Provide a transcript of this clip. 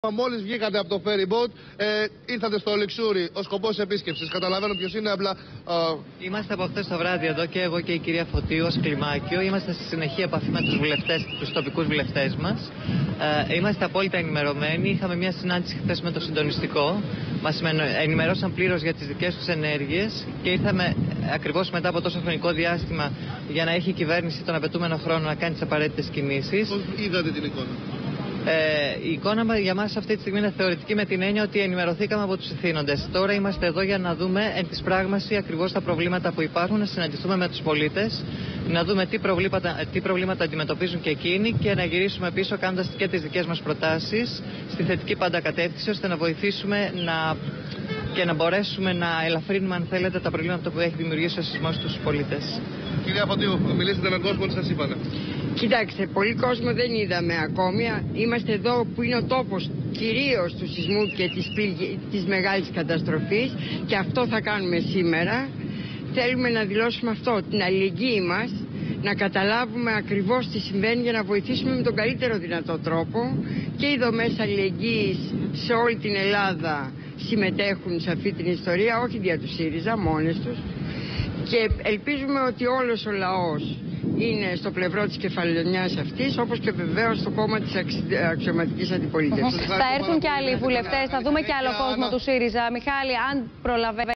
Μόλις βγήκατε από το ferry boat, ήρθατε στο Λιξούρι. Ο σκοπός της επίσκεψης, καταλαβαίνω ποιος είναι, απλά. Είμαστε από χθες το βράδυ εδώ και εγώ και η κυρία Φωτίου ως κλιμάκιο. Είμαστε στη συνεχή επαφή με τους βουλευτές, τους τοπικούς βουλευτές μας. Είμαστε απόλυτα ενημερωμένοι. Είχαμε μια συνάντηση χθες με το συντονιστικό. Μας ενημερώσαν πλήρως για τις δικές τους ενέργειες και ήρθαμε ακριβώς μετά από τόσο χρονικό διάστημα για να έχει η κυβέρνηση τον απαιτούμενο χρόνο να κάνει τις απαραίτητες κινήσεις. Πώς είδατε την εικόνα? Η εικόνα για μας αυτή τη στιγμή είναι θεωρητική, με την έννοια ότι ενημερωθήκαμε από τους ηθήνοντες. Τώρα είμαστε εδώ για να δούμε εν της πράγμαση ακριβώς τα προβλήματα που υπάρχουν, να συναντηθούμε με τους πολίτες, να δούμε τι προβλήματα αντιμετωπίζουν και εκείνοι και να γυρίσουμε πίσω κάνοντας και τις δικές μας προτάσεις στη θετική πάντα κατεύθυνση, ώστε να βοηθήσουμε και να μπορέσουμε να ελαφρύνουμε, αν θέλετε, τα προβλήματα που έχει δημιουργήσει ο σεισμός στους πολίτες. Κυρία Φωτίου, μιλήσατε με κόσμο, τι σας είπανε? Κοιτάξτε, πολύ κόσμο δεν είδαμε ακόμη. Είμαστε εδώ που είναι ο τόπος κυρίως του σεισμού και της μεγάλης καταστροφής, και αυτό θα κάνουμε σήμερα. Θέλουμε να δηλώσουμε αυτό, την αλληλεγγύη μας, να καταλάβουμε ακριβώς τι συμβαίνει για να βοηθήσουμε με τον καλύτερο δυνατό τρόπο, και οι δομές αλληλεγγύης σε όλη την Ελλάδα συμμετέχουν σε αυτή την ιστορία, όχι δια του ΣΥΡΙΖΑ, μόνες τους, και ελπίζουμε ότι όλος ο λαός είναι στο πλευρό της κεφαλαιονιάς αυτής, όπως και βεβαίως το κόμμα της αξιωματικής αντιπολίτευσης. Θα έρθουν και άλλοι βουλευτές, θα δούμε και άλλο κόσμο του ΣΥΡΙΖΑ. Μιχάλη, αν προλαβαίνει.